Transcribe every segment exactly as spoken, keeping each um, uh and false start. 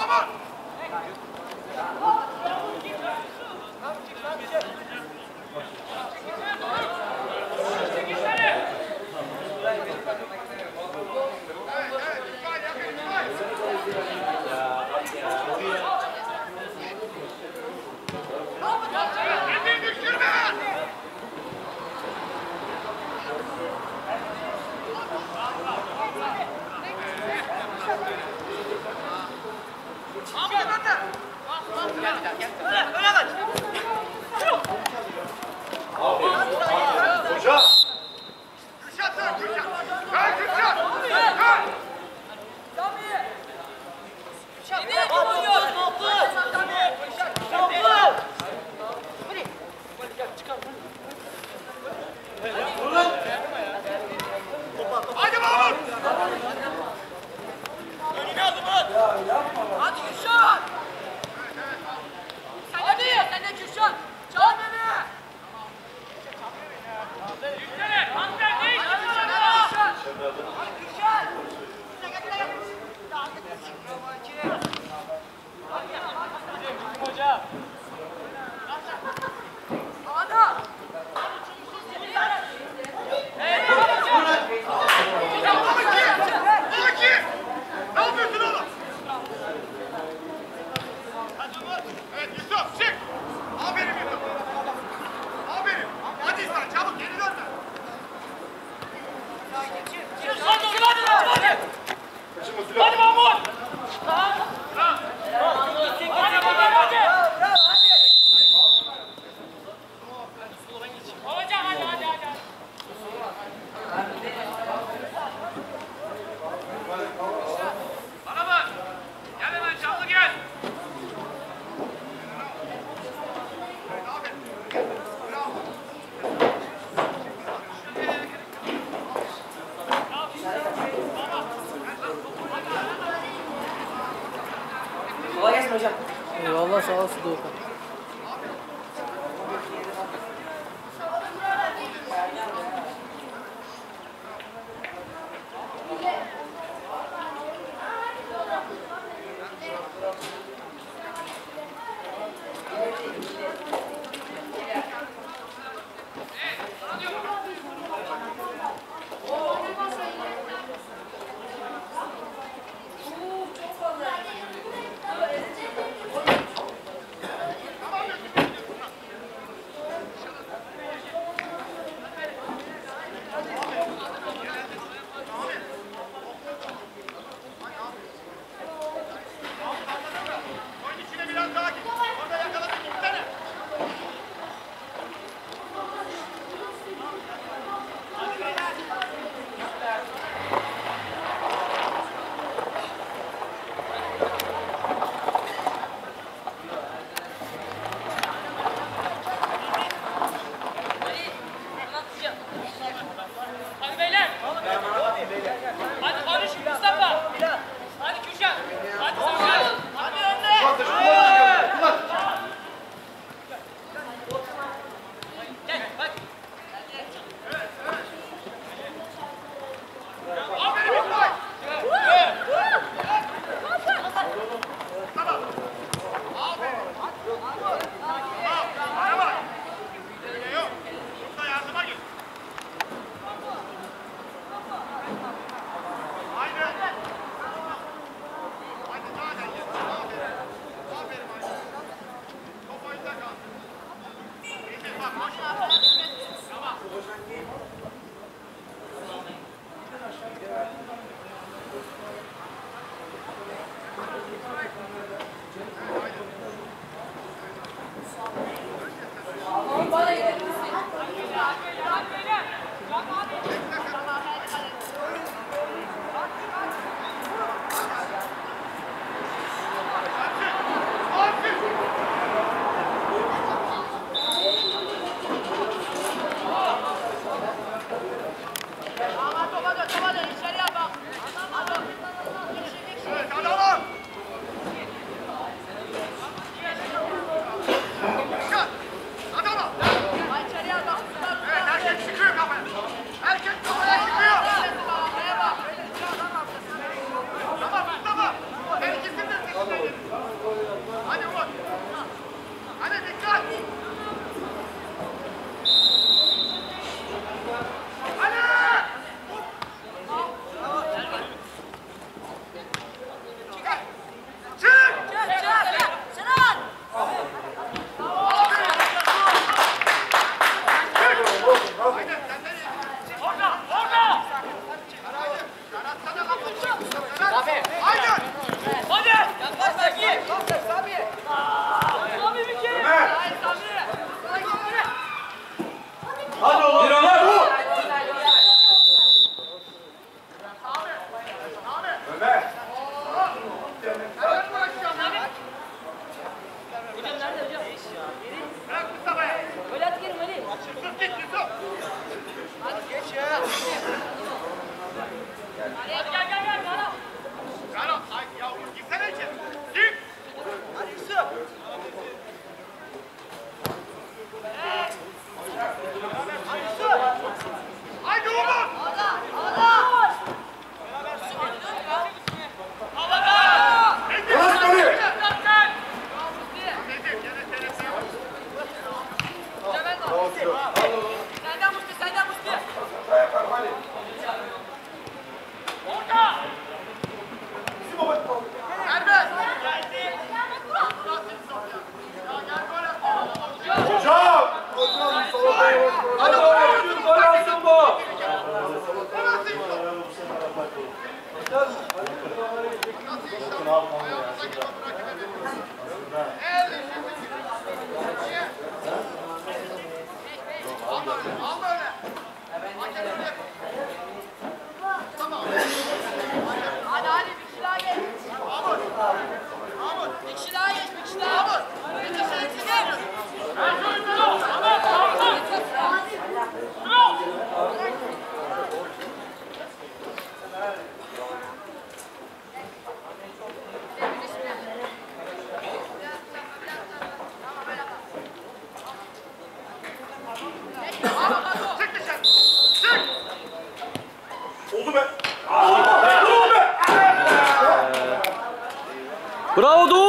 Eyvallah, sağ olasın Doğukan.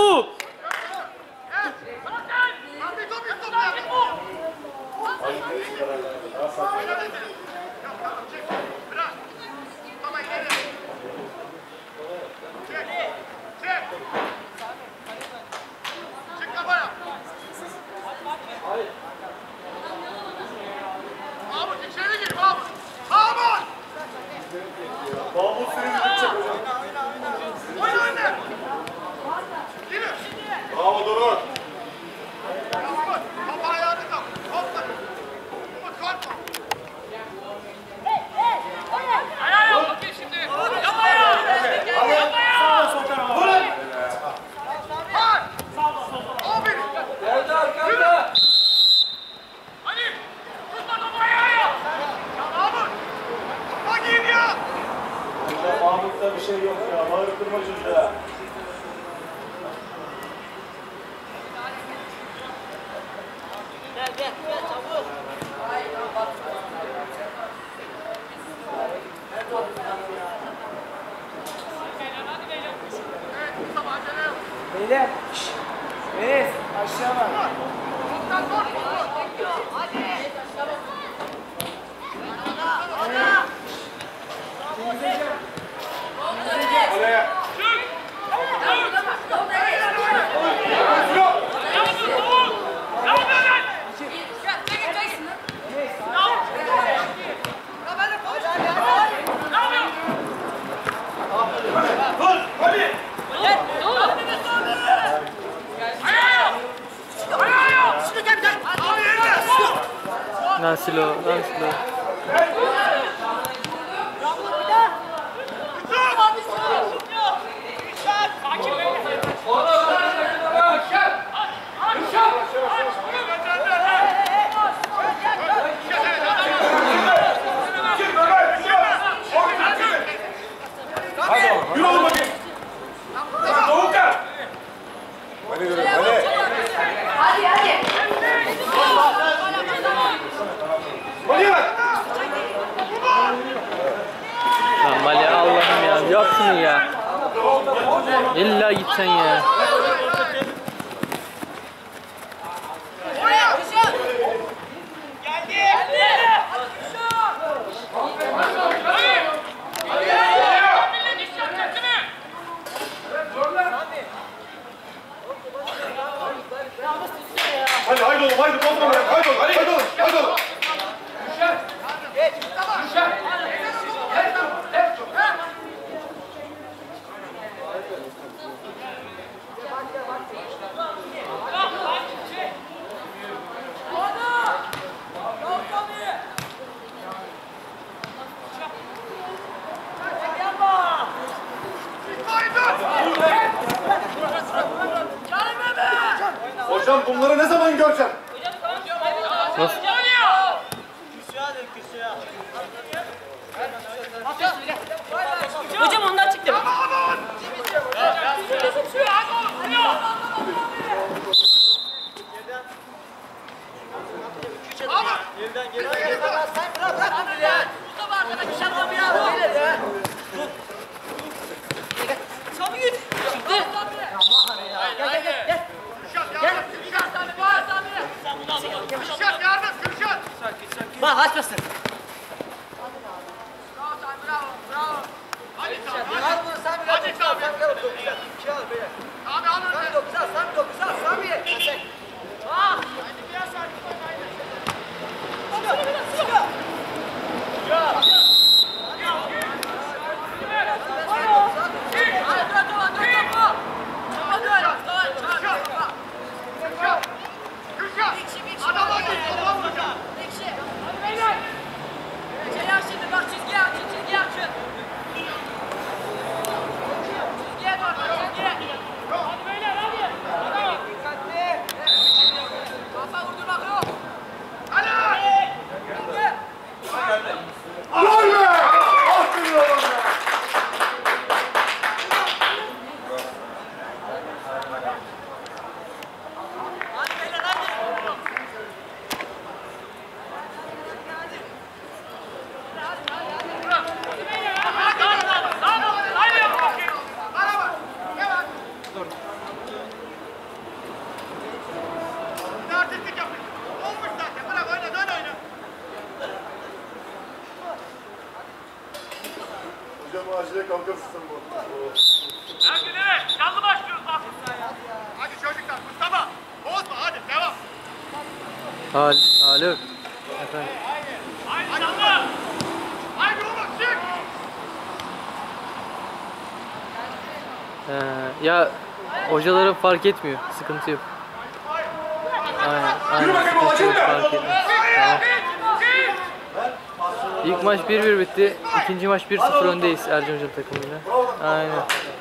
bu. Mahmut seni gidecek hocam. Bravo Doruk. Ayağa yap bakayım şimdi. Yap ayağı. Yap ayağı. Geldi arkanda. Hadi. Tutma topu ayağa yap. Hocam Mahmut'ta bir şey yok ya. Bağırtırma çocuğa. Gel gel gel çabuk. Beyler. Şşş. Enes aşağı bak. Olaya. Dur. Hadi. Nasıl o? Nasıl o? Yürü oğlum bakayım. Doğukan. Hadi yürü. Hadi. Hadi hadi. Hadi bak. Lan Mali Allah'ım ya. Yap şunu ya. İlla gitsen ya. Hadi haydi oğlum haydi kontrol et. Haydi oğlum. Haydi oğlum. Haydi oğlum. Hocam bunları ne zaman göreceğim? Nasıl? Hocam ondan çıktı. Bak açmasın. Hadi Sami. Al bunu Sami. Hadi Sami. Sami al bunu. İki al böyle. Sami al Sami önce. dokuz al. Sami dokuz al. Sami. Ah. Hadi biraz artık oynayın. Adam hadi. Tamam hocam. Dalgasısın bu. Ergün'e canlı başlıyoruz bak. Hadi çocuklar Mustafa. Bozma hadi devam. Hal, Haluk. Efendim. Haydi canlı. Haydi oğlum çık. Ee, ya hocalara fark etmiyor. Sıkıntı yok. Aynen, aynen. Sıkıntı yok, fark etmiyor. Tamam. İlk maç bir bir bitti. İkinci maç bir sıfır öndeyiz Ercan Hoca'nın takımıyla. Aynen.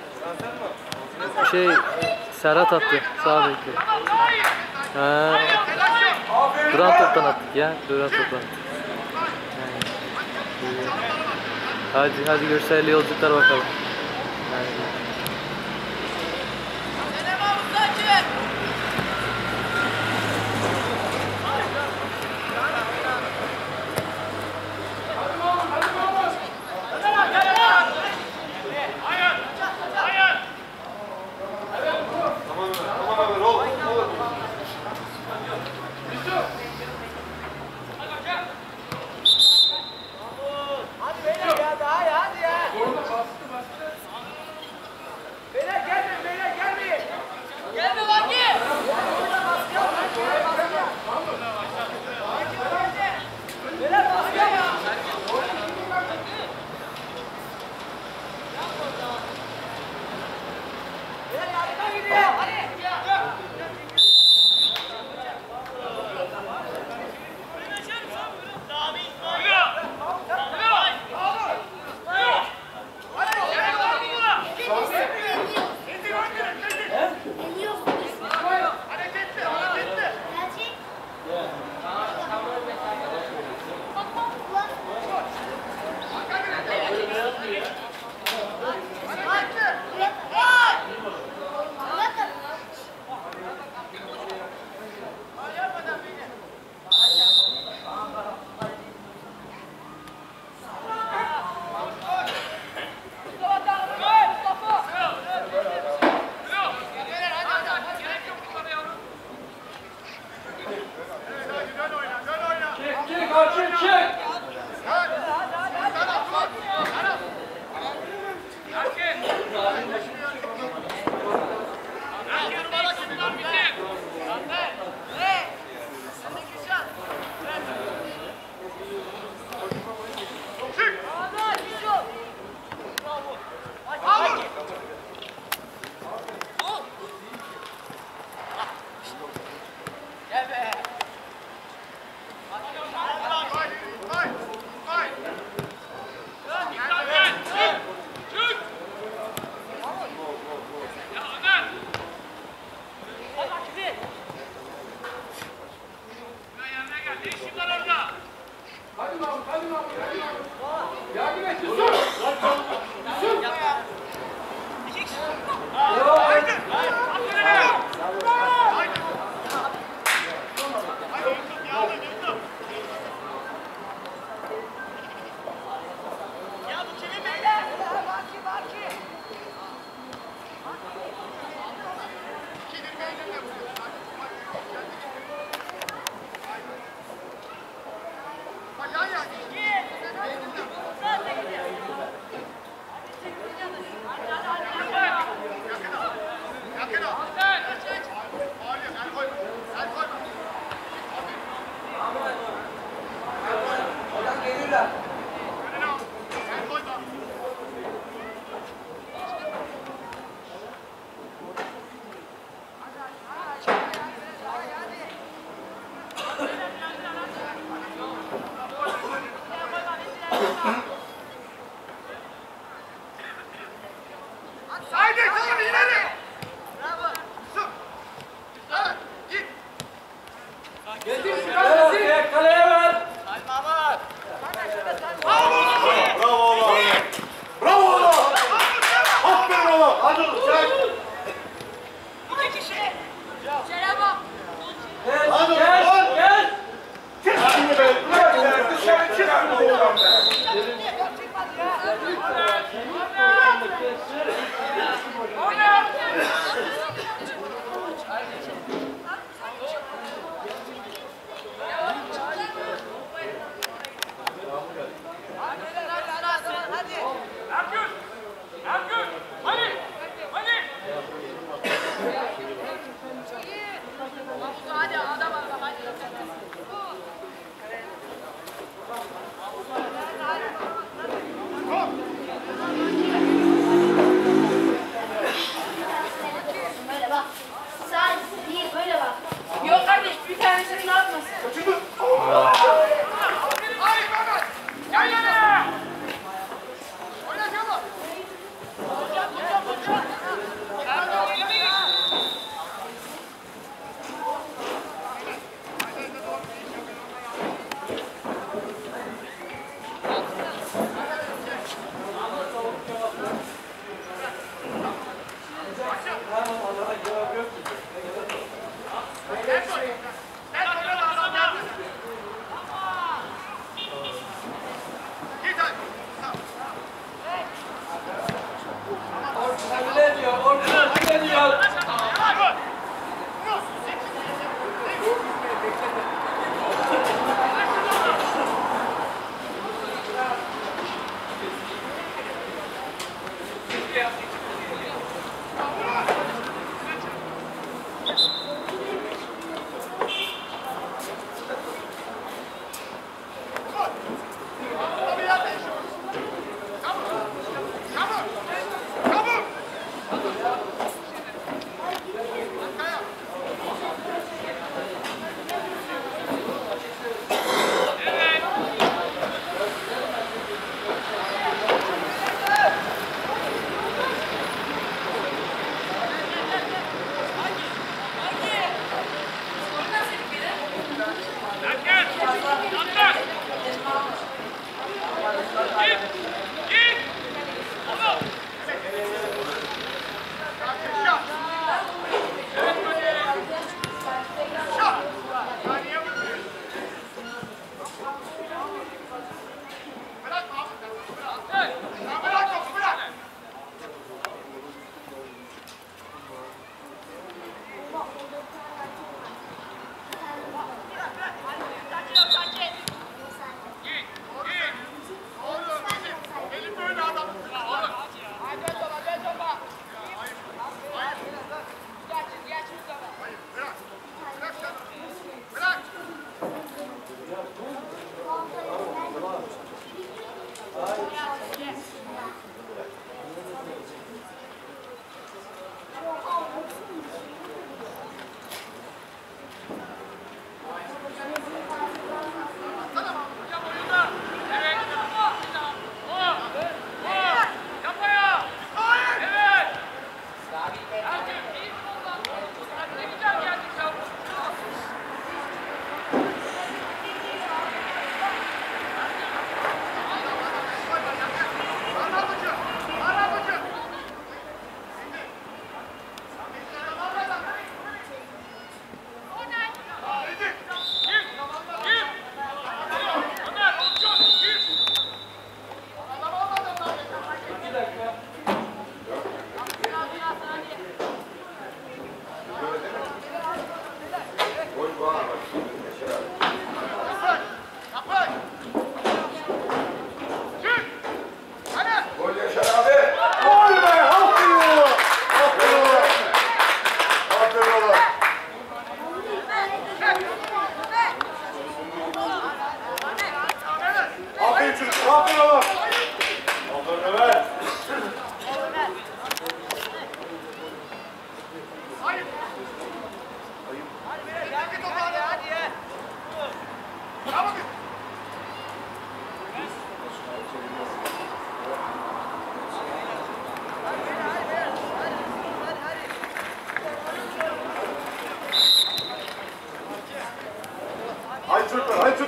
Şey, Serhat attı. Sağ bekliyor. Ha. Duran toptan attık ya. Duran toptan attık. Yani. Hadi hadi görselli yolculuklar bakalım. Yani. Hadi beyler ya daha ya hadi ya. Beyler gelmeyin beyler gelmeyin. Gelme Vaki. Beyler baskı ya. Beyler yardıma gidiyor. Hadi. Haydi tamam ileri. Bravo. Su. Evet git. Kaleye ver. Hadi Mahmut. Bravo oğlum. Bravo oğlum. Aferin oğlum. Hadi çek. İki kişi. Selam bak. Hadi oğlum. Gel. Çık şimdi be. Bırak be. Dışarı çık şimdi oğlum be. Hadi. Ergün.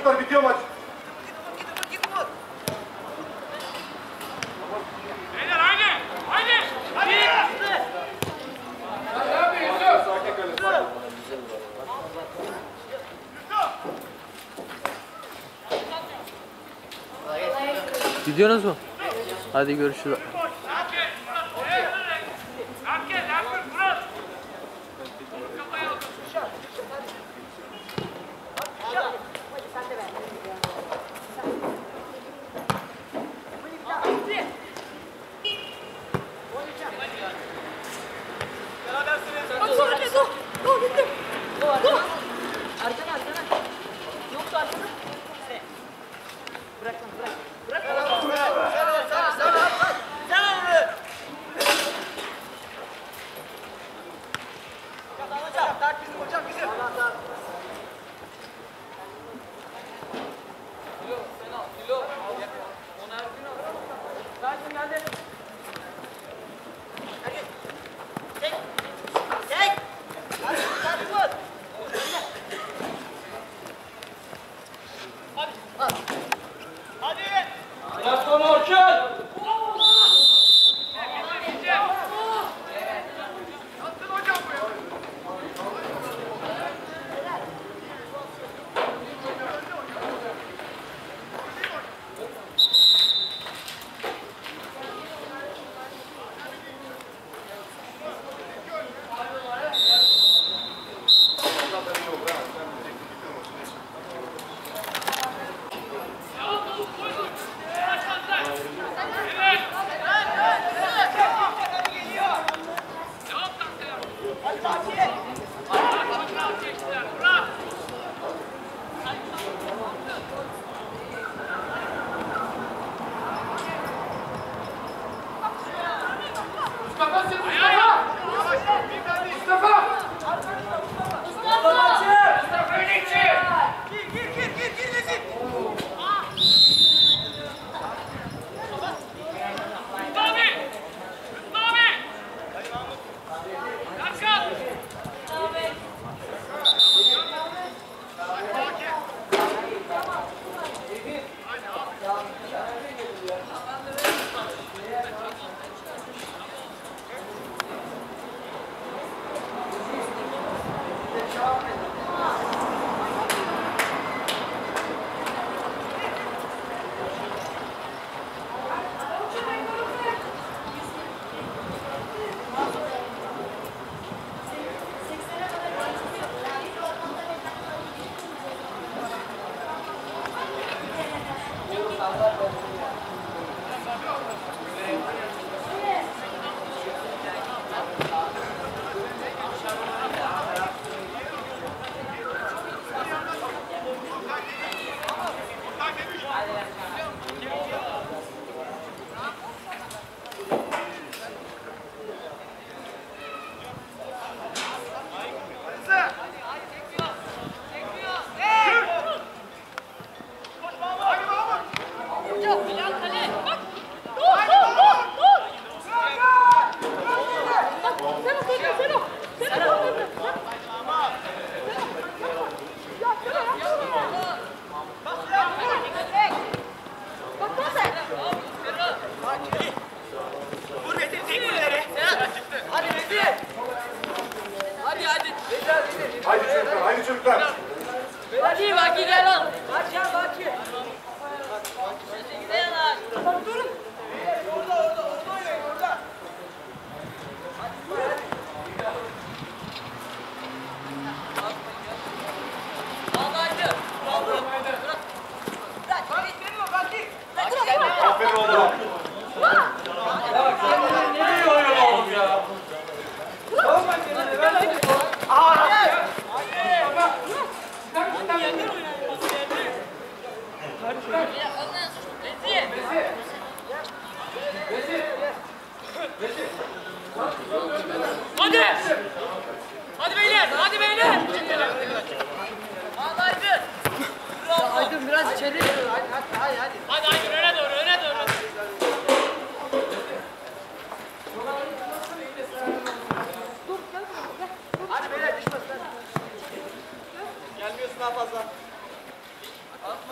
çocuklar bitiyor maç. Beyler haydi. Haydi. Hadi. Gidiyorsunuz mu? Hadi görüşürüz. Herkes. Herkes. Herkes. Burası. Kafaya alın. Arkana arkana. Yoksa arkana. Bırak lan bırak. Bırak. Sana sana sana. Sana vur. Hocam, tak bizim hocam bizim. Haydi çocuklar, haydi çocuklar. Baki Baki gel lan. Baki ya Baki. Gel lan. Durun. Orada orada orada oynayın orada. Aldaydı. Aldı. Bırak. Bırak. Geliyor Baki. Aferin oğlum. Ne oynuyor oğlum ya? Hadi! Hadi beyler! Hadi beyler! Aldaydı. Aydın biraz içeri. Hadi hadi hadi. Hadi Aydın öne doğru, öne doğru. Hadi beyler düşmesin. Gelmiyorsun daha fazla.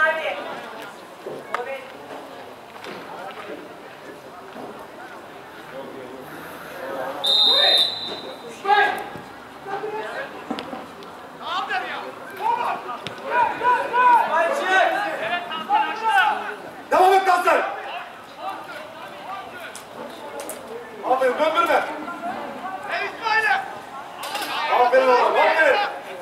Devam et lan sen. Aferin döndürme. Aferin oğlum aferin.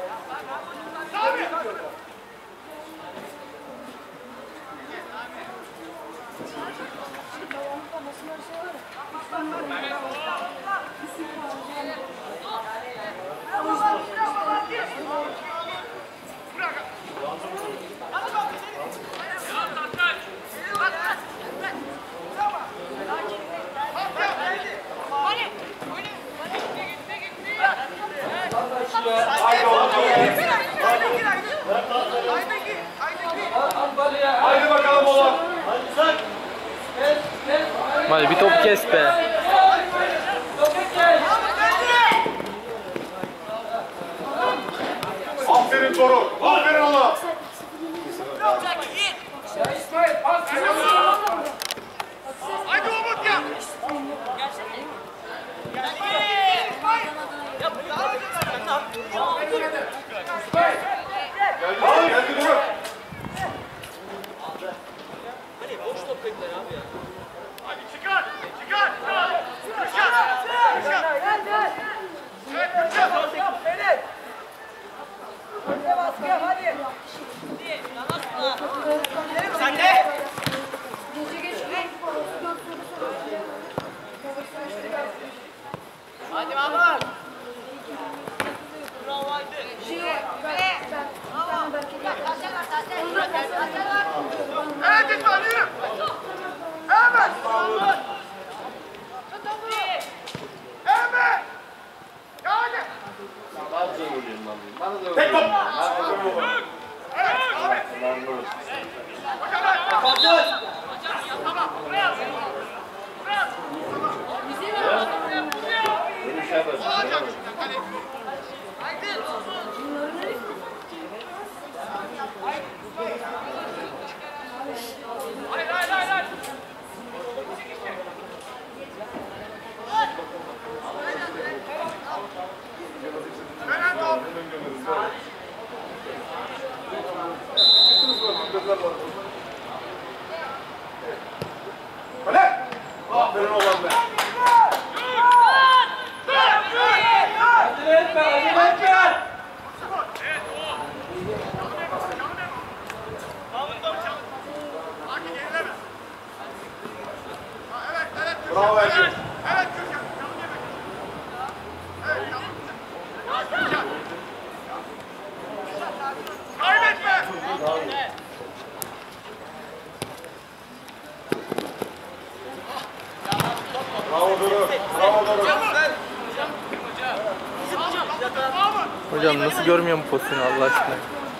Haydi oğlum. Haydi bakalım oğlum. Hadi bir top kes be. Aferin Toru. Aferin oğlum. Haydi Umut ya. Geldi geldi durun. Hadi çıkar. Çıkar. Kürşat. Kürşat. Evet Kürşat. Sen de. Hadi Mahmut. Bravo haydi. Evet İsmail yürü. Evet. Evet. Ya hadi. Tek top. Evet abi. Hocam ben. Kapatın. Tamam. Buraya. Buraya. Olacak şimdi. Hadi. Haydi. Hayır hayır hayır hayır. Dönen top. Hadi. Aferin oğlum be. Acele etme, acele etme. Evet o. Canım benim. Canım benim. Hadi gerileme. Ha, evet evet. Kürşat, Bravo evet. Erkin. Evet Kürşat. Canım yemek. Evet canım. Ya Kürşat. Kaybetme. Bravo Duru. Bravo Duru. Hocam nasıl görmüyorum bu pozisyonu Allah aşkına.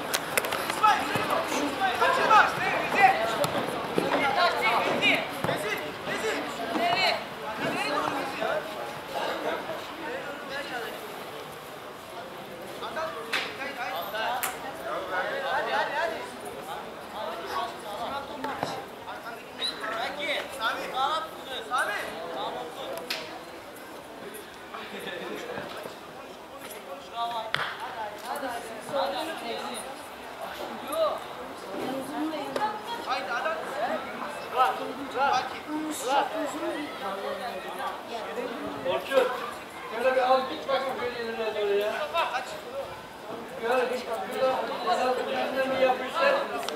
Orçun. Şöyle bir al git bakayım şöyle ilerine doğru ya. Gör, şurada kendine mi yapmışlar?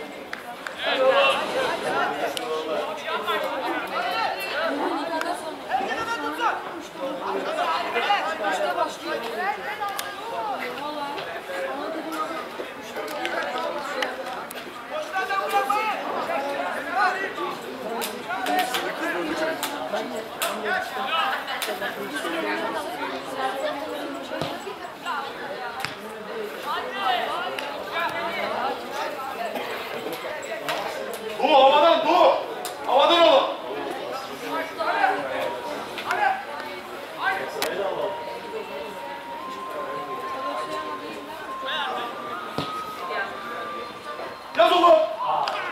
Du havadan du. Havadan oğlum. Yaz oğlum.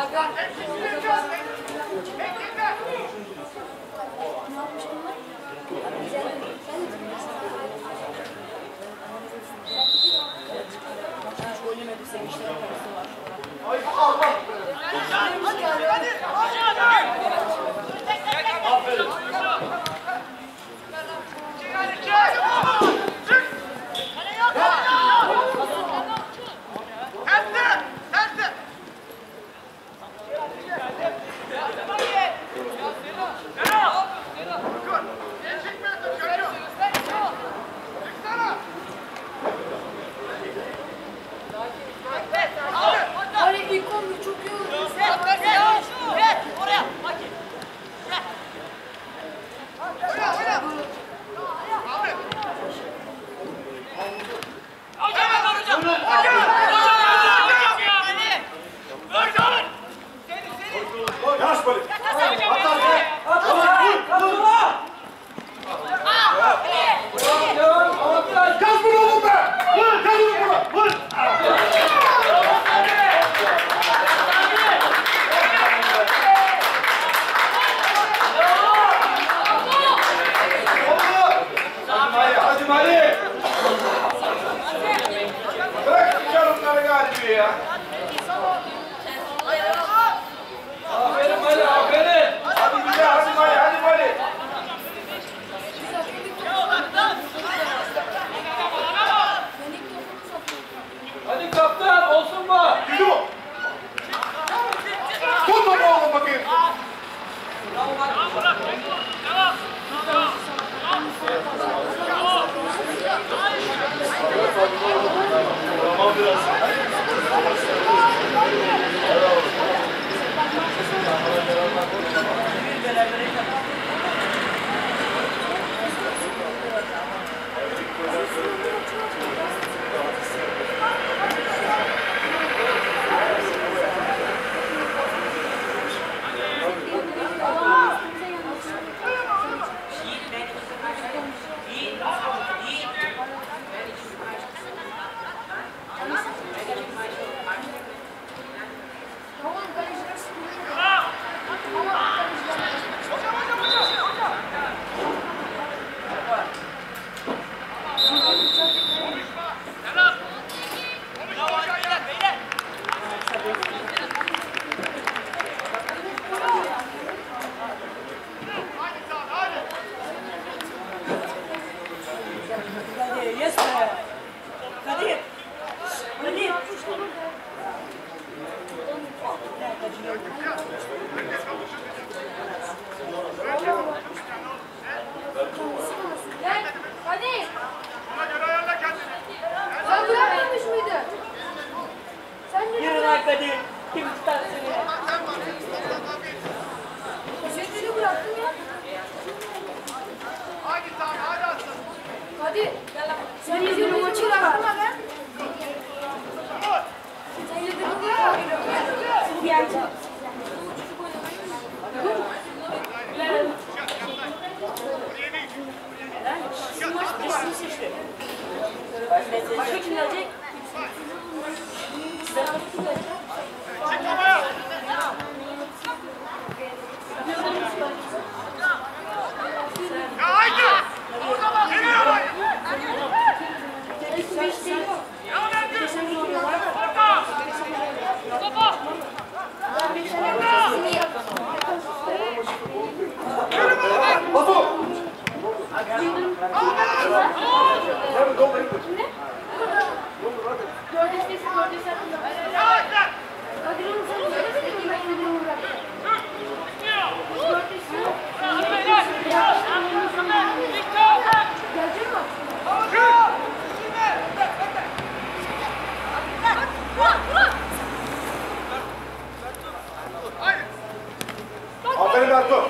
Aferin Berto.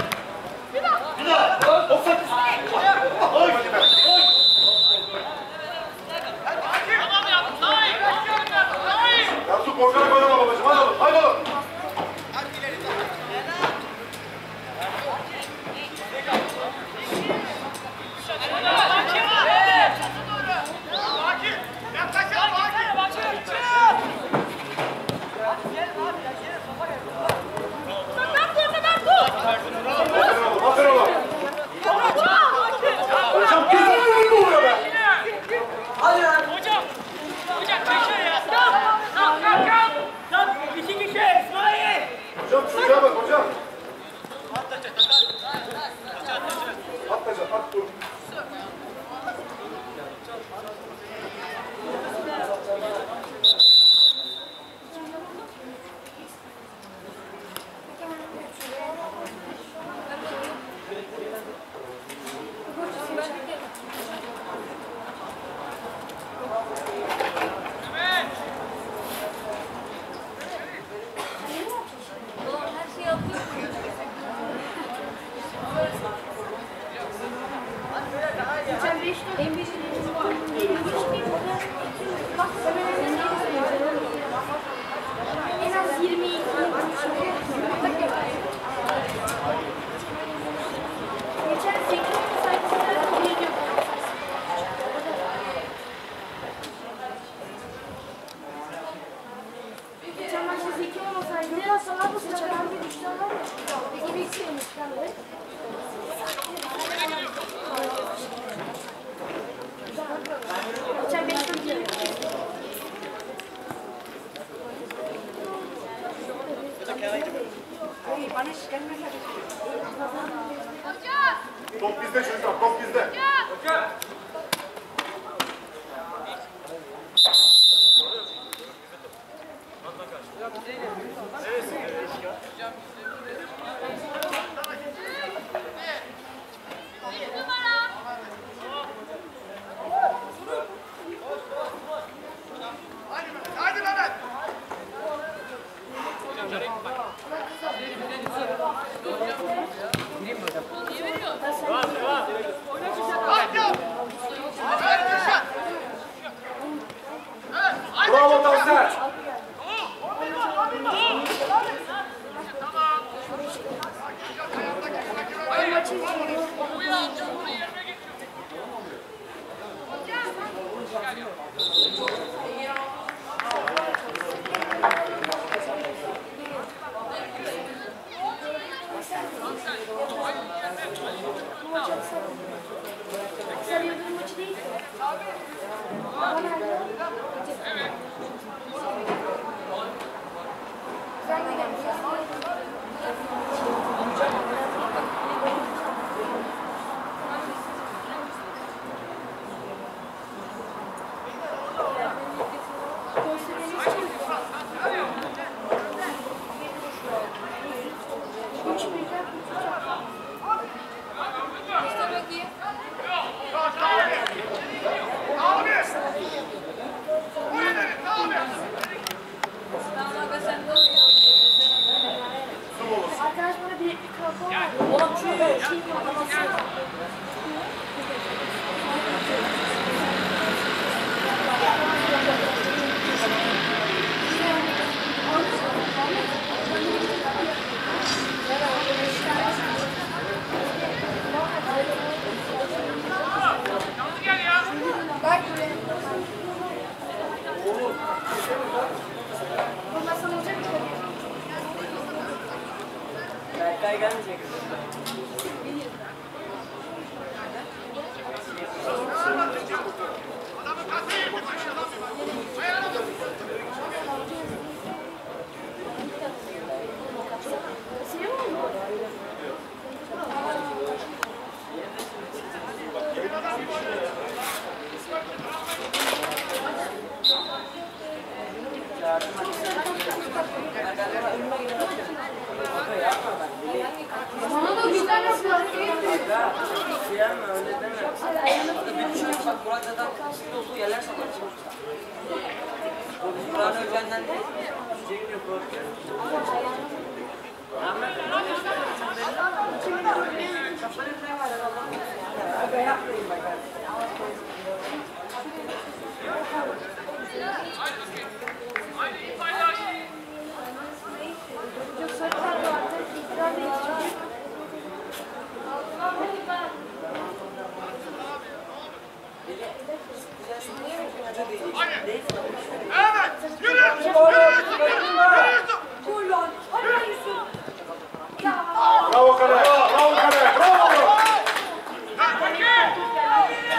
Bir daha. Bir daha. Offside. Oy. Tamam ya. Daha iyi. Daha iyi. Ya su korkarak oynama babacığım. Hadi oğlum. Hadi oğlum. Yaklaşalım. Yaklaşalım. Şuraya bak hocam. At taca, at dur. En az yirmi geçen sekiz sayfasında bir yok. Geçen maçta zeki olmasaydı biraz sonra bu sıçradan bir düştü ama peki bir iksirmiş kaldı. Geçen beş tur geliyor. Top bizde çocuklar, top bizde. Hadi Mehmet. Bravo Tansel. Sen yıldırım maçı değil. Evet. Sen de arkadaş bana bir mikrofon var. Oğlum şu şey patlaması. Bak buraya. Bundan sonra olacak mı? Berkay gelmeyecek. Bana da güzel nasıl Siyerme öyle deme. Bir şey bak Burak zaten olduğu yerler sana açmış. Burak'ın özenden değil. Şey gidiyor Burak. Evet. Yürü. Bravo Kale, bravo Kale, bravo. Hadi bakayım.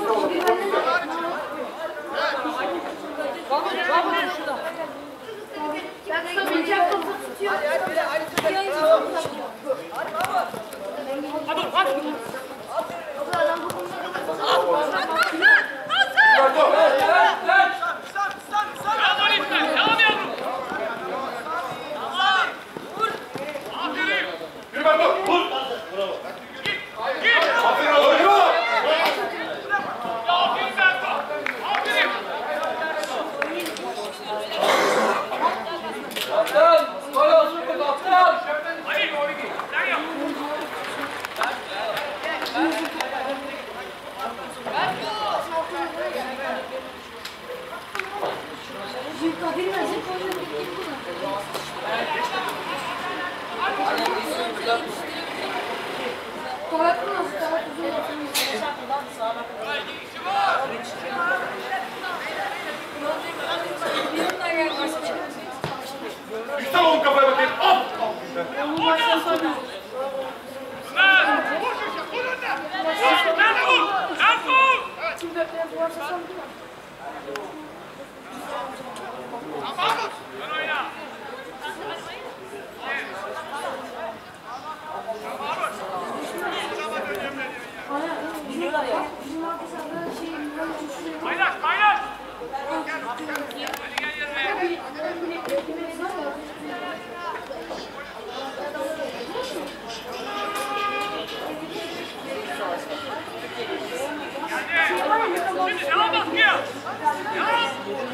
Yüksel oğlum kafaya bakayım. Al! Paylaş, paylaş. Hadi gel yerine. Şimdi devam baskıya. Devam.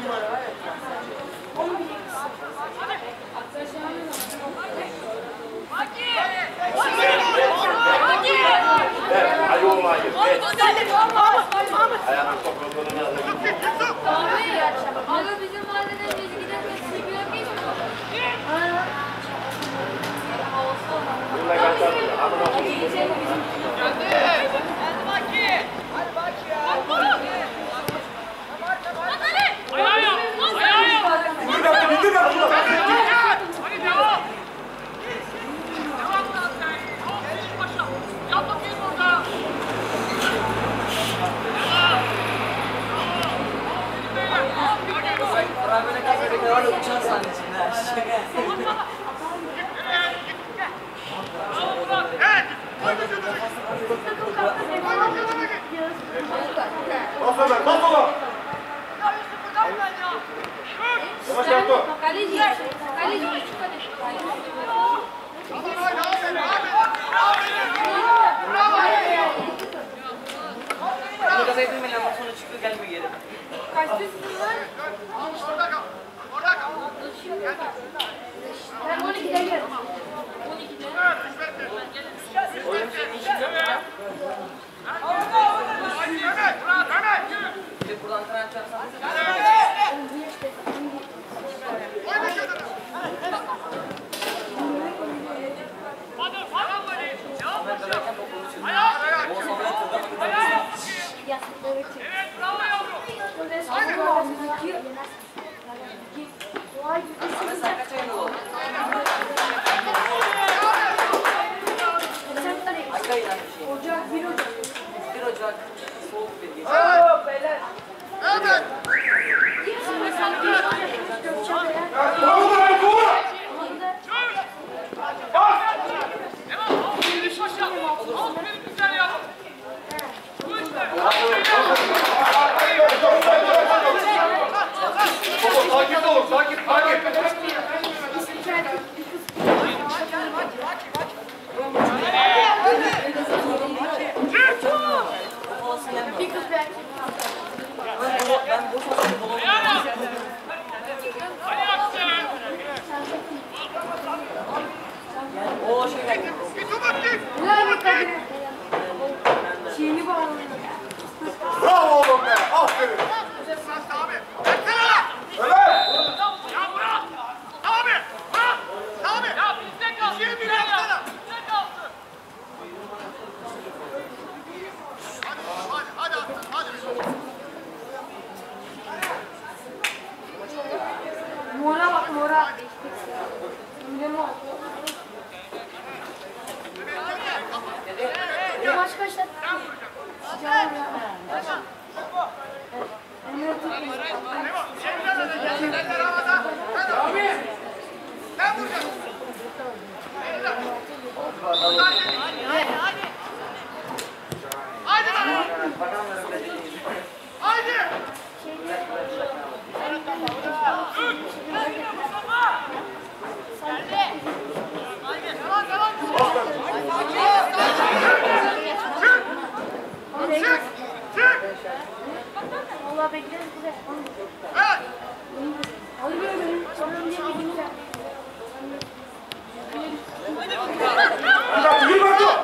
Hadi oğlum hayır. Ayağına topladığını alın. Abi bizim mahalleden biz giderken sizi göremeyiz mi? Bununla kaçar. Amına koyayım. Ayağa yap. Ayağa yap. Bir dakika bindir ben bunu. Hadi devam. Devam lan sen. Tamam, koş paşa. Yap bakayım orada. Devam. Ben böyle kafede kadar uçan zannettim ya. Bas Ömer, bas oğlum. Yavaş yaptı. Kaleci. Kaleci. Bunu kafaya bilmeyin ama sonra çıkıyor gelmiyor geri. Kaçtasın lan? Orada kal. Orada kal. Ben on ikide gelirim. on ikide. Oyun senin işin yok mu? Mehmet, Murat, Mehmet. Bir de buradan tren açarsan. Oyna şunu. Hadi, hadi böyle. Devam Ben paşa. dönerken bok konuşuyorum. Ayağa, ayağa. O zaman yatırdım. Ayağa. Yastıkları çek. Evet, bravo yavrum. Ama sen kaç ayın oldu? Kaç ayın aynı şey? Ocak, bir Ocak. Bir Ocak. Soğuk bir gece. Evet. Şimdi sen bir Ocak Gökçen'de ya. Bravo lan, bravo. Bas. Devam. Aferin paşa. Aferin güzel ya. Bu işte. Baba sakin olun, sakin, sakin. Bir kız belki. Ben boş olsaydım babamı Ayağa. Hadi aksene. o şey geldi. Bir tumak git. Ulan bir kadın. Çiğni bağlı. Bravo oğlum be, aferin. Murat abi. Versene lan. Ömer. Ya Murat. Abi. Murat. Abi. Ya bizde kalsın. Bir şey bir yapsana. Bizde kalsın. Hadi, hadi, hadi, hadi. Mora bak mora. Ne mor? Yavaş kaçlar. Sıcağım ya. Sen vuracaksın. Hadi hadi. Hadi lan. Hadi. Çık! Çık! Vallahi bekleriz bize. Evet! Alıyorum. Sonra önce bir gün ver. Yürü Batu!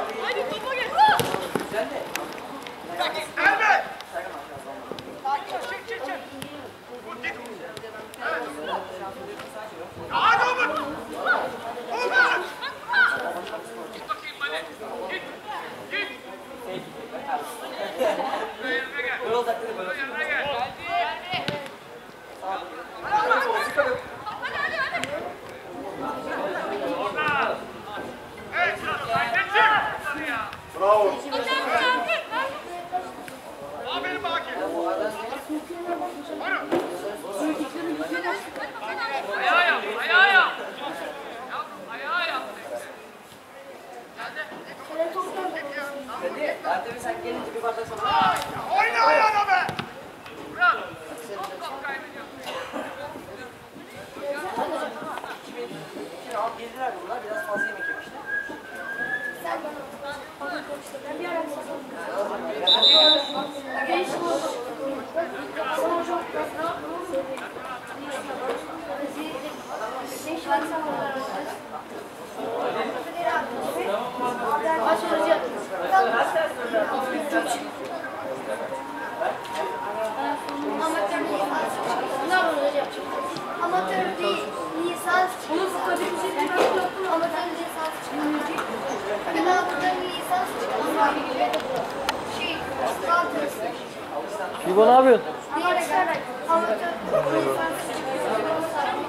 Elbet! Çık çık çık! Vur git! Evet! Hadi Umut! Umut! Git bakayım hadi! Git! Git! Buraya yerine gel! Buraya yerine gel! Geldi! Orada! Evet! Haydi çık! Bravo. Aferin Baki! Buyurun! Ayağa yap! Ayağa yap! Yavrum ayağa yap! Hadi, hadi sen gelince bir bardak sana. Oyna ayağına be! Bırak! Top top kaybediyorsun. Şimdi al girdiler bunlar, biraz fazla yemek yemişler. Sen bana. Ben bir ara Genç oldu. Sana çok Beş var sana. Kaç olacak? Amatör değil. Ne olacak? Amatör değil. Lisans çıkıyor. Amatör lisans çıkıyor. Ben amatör lisans çıkıyor. Şey, kalkıyorsun. İbo ne yapıyorsun? Amatör lisans çıkıyor.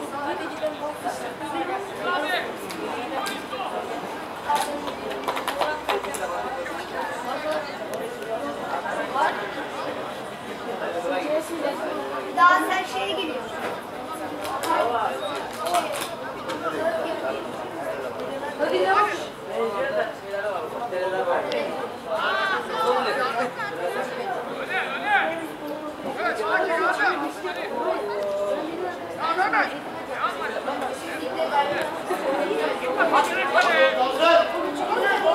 Daha sen şeye geliyorsun. Hadi ne var? Öne öne! Evet Baki gördüm! Tamam Mehmet! Hatırlık hadi!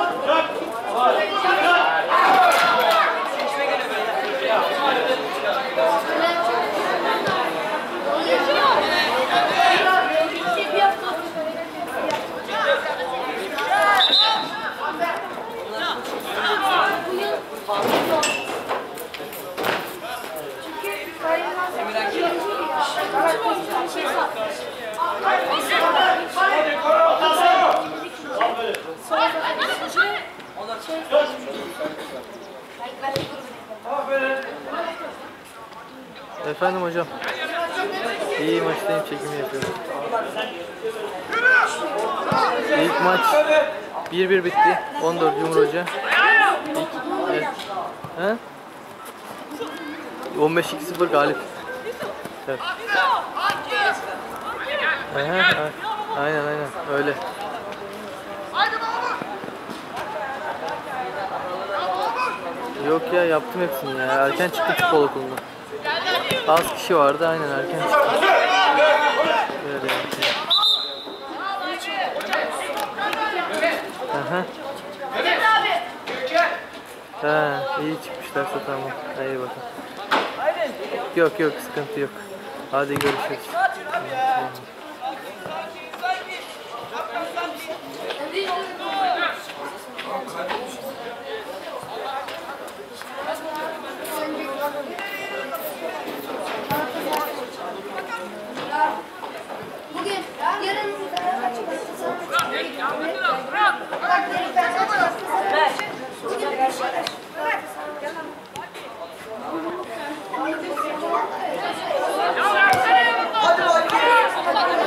Efendim hocam. İyi maçtayım, çekimi yapıyorum. İlk maç bir bir bitti. on dört Cumhur Hoca. İlk, evet. He? on beş iki sıfır galip. Evet. Aha, aynen aynen öyle. Haydi Mahmut! Yok ya, yaptım hepsini ya. Erken çıktım futbol okulunda. Az kişi vardı, aynen erken çıktım. Böyle yani. Aha. Ha, iyi çıkmışlarsa tamam. İyi bakın. Yok yok, sıkıntı yok. Hadi görüşürüz. Bugün, yarın açık Bırak! Hadi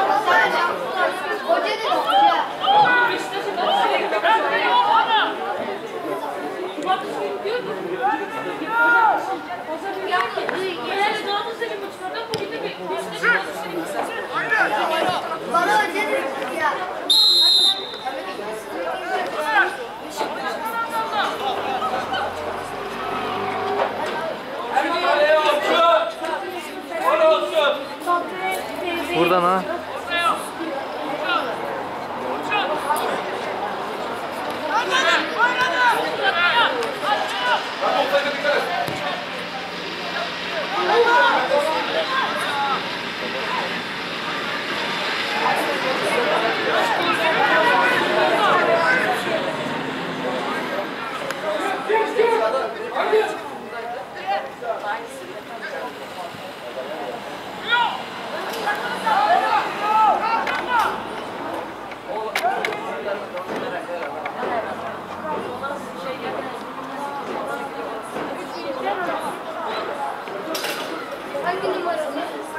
buradan ha. Hangi numarası?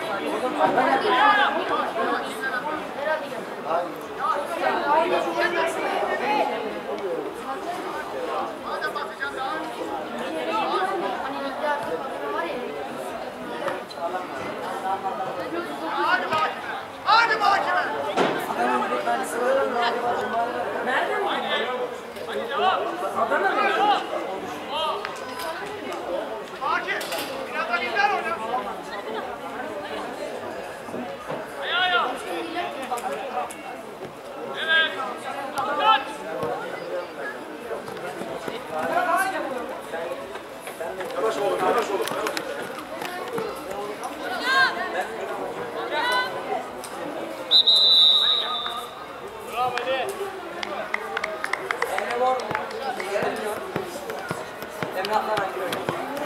Hadi mahkeme. Hadi mahkeme. Nereden mi? Hadi devam. Adana mı? Hakim. Birazdan izler onu. Ayağa ayağa. Evet. Kaç. Yavaş olun, yavaş olun. Bravo Ali. Emre var mı? Emre atlar hangi oyun?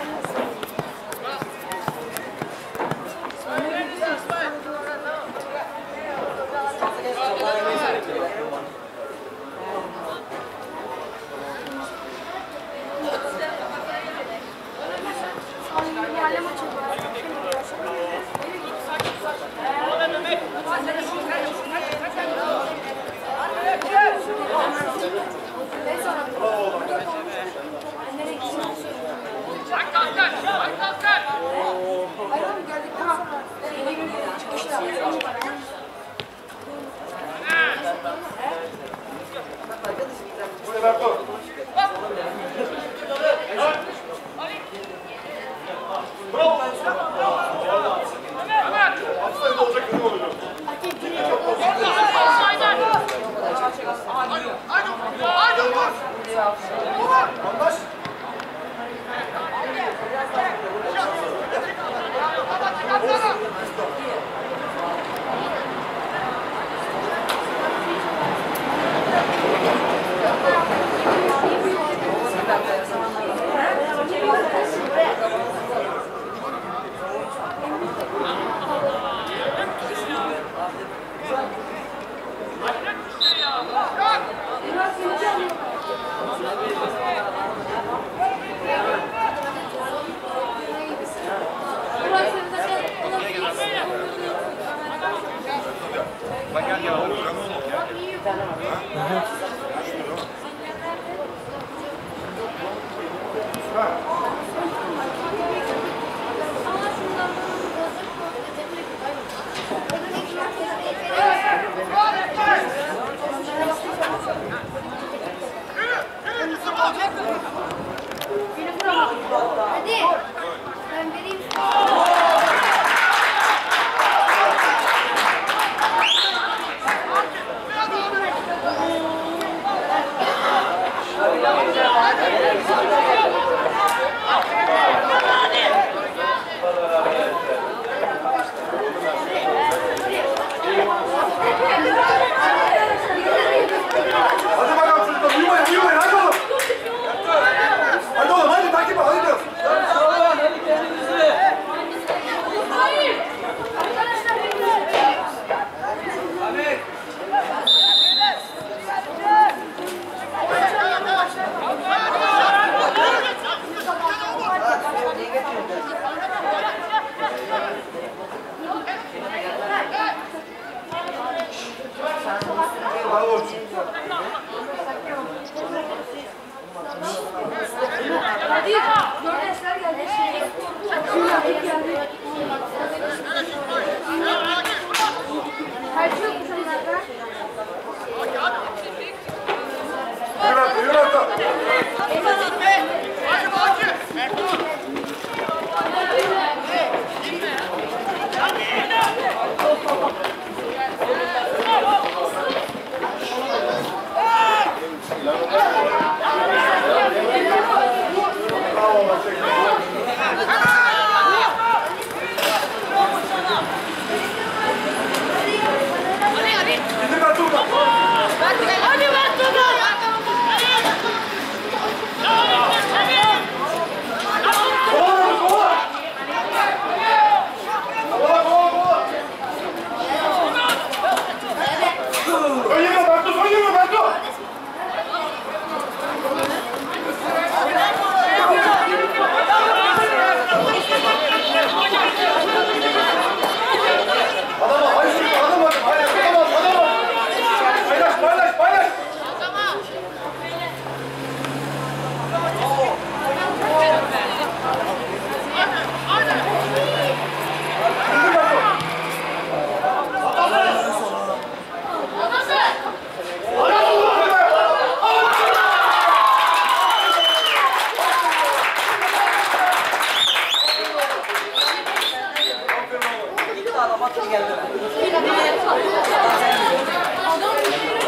Mahalle maçı var. Bak kalkar. Bak kalkar. Hayır abi geldik. Tamam. Çıkışta. Buraya bak dur. Bravo. Aslında olacak kötü oluyor. Haydi. Haydi vur. Anlaş. Baba çıkarsana. adam attı geldi. Adam